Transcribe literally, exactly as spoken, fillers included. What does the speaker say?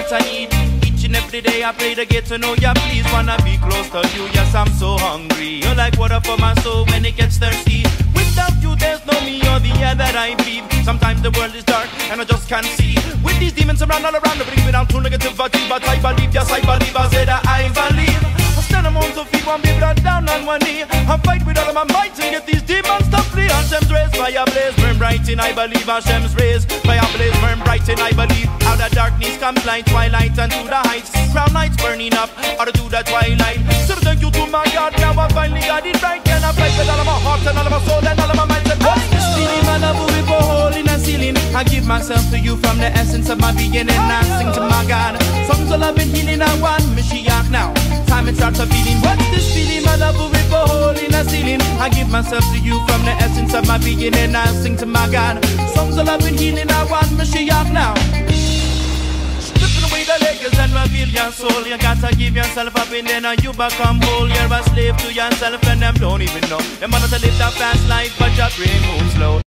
what I need. Each and every day I pray to get to know ya. Please wanna be close to you. Yes, I'm so hungry. You're like water for my soul when it gets thirsty. Without you, there's no me or the air that I breathe. Sometimes the world is dark and I just can't see. With these demons around all around, they bring me down to negativity. But I believe, yes, I believe. I say that I believe. I stand among the feet, one be brought down on one knee. I fight with all of my might to get these demons to flee. Hashem's rays, fire blaze, burn bright in I believe. Hashem's rays, fire blaze, burn bright in I believe. Out of darkness comes light, twilight and to the heights. Crown lights burning up, out to the twilight. So thank you to my God, now I finally got it right. And I fight with all of my heart and all of my soul and all of my mind. And what's this feeling, my love, we go hole in the ceiling. I give myself to you from the essence of my beginning. I sing to my God, songs of love and healing. I want Mashiach now. Time it starts a feeling. What's this feeling, my love, we go hole in the ceiling. I give myself to you from the essence of my beginning. I sing to my God, songs of love and healing. I want Mashiach now. Stripping away the layers and reveal your soul. You gotta give yourself up and then you become whole. You're a slave to yourself and them don't even know. Them want to live that fast life but your brain moves slow.